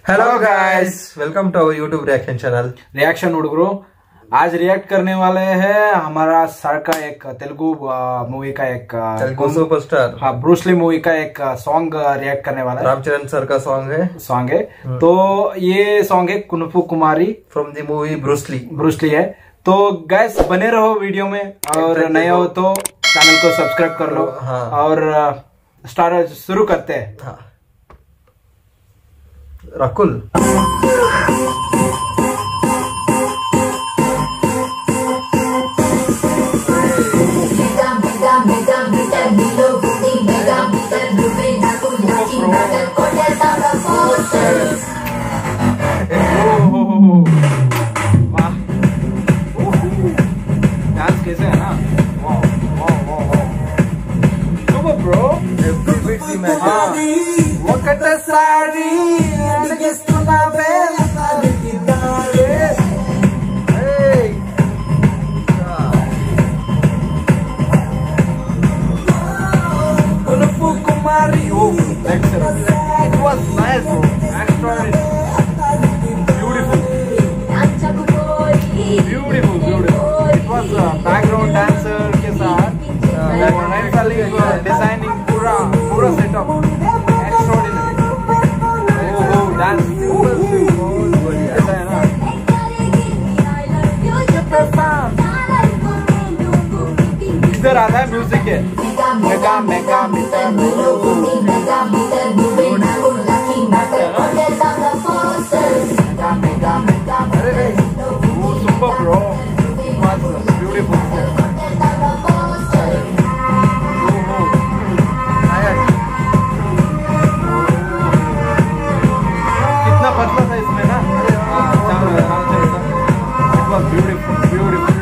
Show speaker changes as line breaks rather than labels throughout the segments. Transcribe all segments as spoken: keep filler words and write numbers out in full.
Hello guys, welcome to our YouTube reaction channel
reaction Hudugaru. आज react करने वाले हैं हमारा सर का एक तेलुगु मूवी का एक
तेलुगु सुपरस्टार
हाँ ब्रूस ली मूवी का एक सॉन्ग रिएक्ट करने वाला है।
रामचरण सर का सॉन्ग है
सॉन्ग है तो ये सॉन्ग है kung fu Kumari
from the movie Bruce Lee
Bruce Lee है। तो गाइस बने रहो वीडियो में, और नए हो तो चैनल को सब्सक्राइब कर लो। हाँ। और स्टार्ट शुरू करते हैं।
हाँ। रकुल
डांस कैसे है ना, ब्रो ఒకటసారి అడిగిస్తున్నావే kung fu Kumari. Oh, it was nice, bro. Extraordinary. Beautiful. Beautiful, beautiful. It was a background dancer के साथ डिजाइनिंग पूरा पूरा setup extraordinary. Oh oh dance ऐसा है ना. इधर आता है म्यूजिक है mega mega super bro. Beautiful. पतला था इसमें ना. It was beautiful beautiful.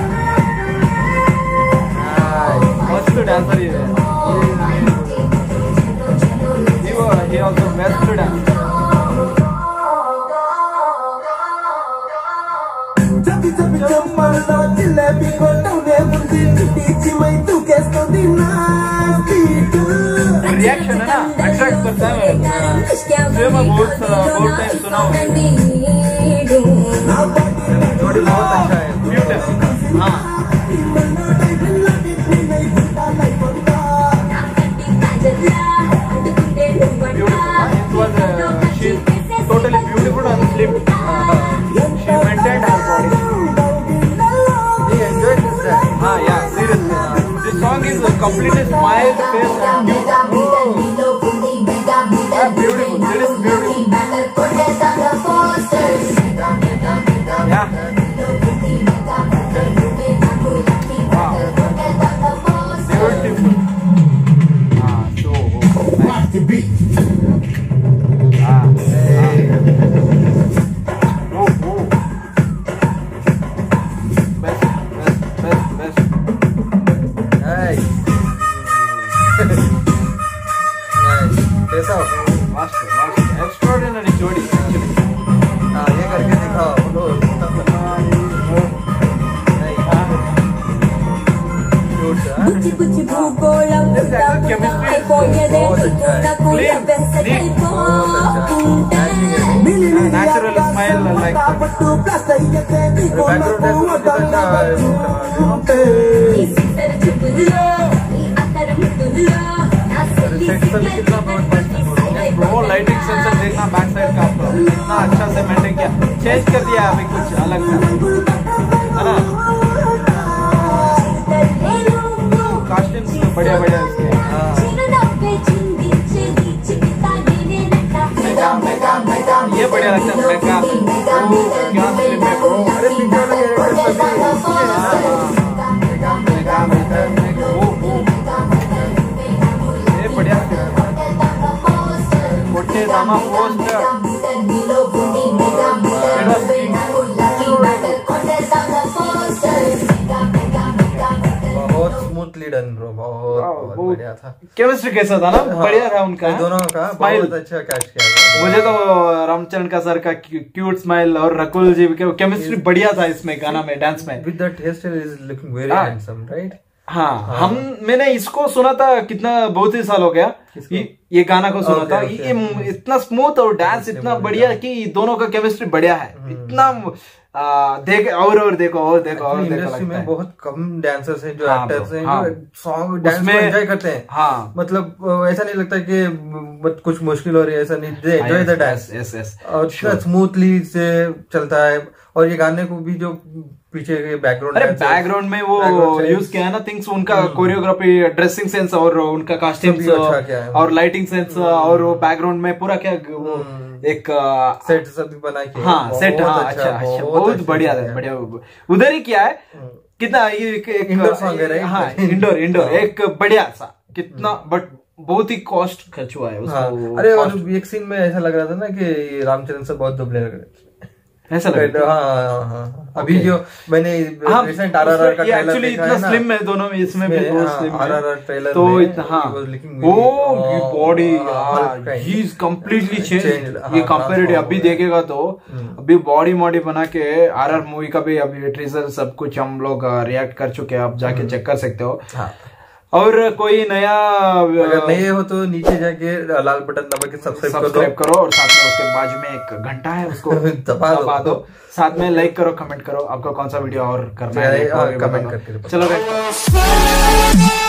मस्त डांसर ही है. he was he also best dancer. Reaction है ना अट्रैक्ट करता है. सेम बहुत बहुत टाइम सुना हूँ. जोड़ी बहुत अच्छा है. क्यूट है. हाँ. It was she totally beautiful and slim. She maintained her body. He enjoyed this dance. हाँ yeah, seriously. This song is completely smiled face and cute. Yeah, beautiful. It is beautiful. Yeah. Wow. Beautiful. Ah, so nice. Ah, hey. Oh, oh. Best, best, best, best. Nice. Nice. कैसा हो? Master, master. Extraordinary जोड़ी actually. हाँ ये करके दिखाओ. Chemistry natural smile like bro. Lighting sensor देखना back side का आपको इतना अच्छा से मेंटेन किया. चेंज कर दिया अभी कुछ अलग है ना. कॉस्ट्यूम्स बढ़िया बढ़िया इसके. ये बढ़िया लगता है. मेगा क्या फिल्म है ब्रो. अरे पिक्चर ये बढ़िया कोटे दामा पोस्टर. बहुत स्मूथली डन ब्रो. बहुत बहुत बढ़िया था. केमिस्ट्री कैसा था ना. बढ़िया था उनका. दोनों का बहुत अच्छा कैच किया. मुझे तो रामचरण का सर का क्यूट स्माइल और रकुल जी के केमिस्ट्री बढ़िया था इसमें गाना में डांस में. With that hair style is looking very handsome right. हाँ, हम मैंने इसको सुना था कितना बहुत ही साल हो गया ये, ये गाना को सुना था। ये इतना स्मूथ और डांस इतना बढ़िया कि दोनों का केमिस्ट्री बढ़िया है। इतना आ, देख और और देखो और देखो और देखो
इंडस्ट्री में बहुत कम डांसर्स हैं जो
हाँ,
एक्टर्स हैं
हाँ,
जो सॉन्ग डांस में एंजॉय करते हैं।
हाँ,
मतलब ऐसा नहीं लगता कि मत कुछ मुश्किल हो रही है, ऐसा नहीं, they enjoy the dance.
Yes yes
और स्मूथली से चलता है। और ये गाने को भी जो पीछे के बैकग्राउंड,
अरे बैकग्राउंड में वो यूज किया है ना थिंग्स, उनका कोरियोग्राफी, ड्रेसिंग सेंस और उनका कॉस्ट्यूम्स और लाइटिंग सेंस और वो बैकग्राउंड में पूरा क्या एक
सेट सब बना के,
हाँ सेट, हाँ अच्छा अच्छा बहुत बढ़िया है, बढ़िया उधर ही किया है। कितना ये
इंडोर सॉन्ग है,
हाँ इंडोर इंडोर एक बढ़िया सा कितना, बट बहुत ही कॉस्ट खर्च हुआ है उसको।
अरे और एक सीन में ऐसा लग रहा था ना कि रामचरण से बहुत दुबले लग रहे थे,
ऐसा लग रहा
है। हाँ हाँ अभी जो मैंने रिसेंट आरआरआर का ट्रेलर
एक्चुअली इतना स्लिम है दोनों में, इसमें भी बहुत स्लिम है
आरआरआर ट्रेलर
तो इतना, हाँ वो बॉडी ही इज कंप्लीटली चेंज। ये कंपैरेटिव अभी देखेगा तो अभी बॉडी मॉडी बना के आरआर मूवी का भी अभी ट्रेलर सब कुछ हम लोग रिएक्ट कर चुके हैं, आप जाके चेक कर सकते हो। और कोई नया
अगर नए हो तो नीचे जाके लाल बटन दबा के सब्सक्राइब
करो और साथ में उसके बाजू में एक घंटा है उसको दबा दो, दो। साथ में लाइक करो, कमेंट करो, आपको कौन सा वीडियो और करना है कमेंट करके चलो।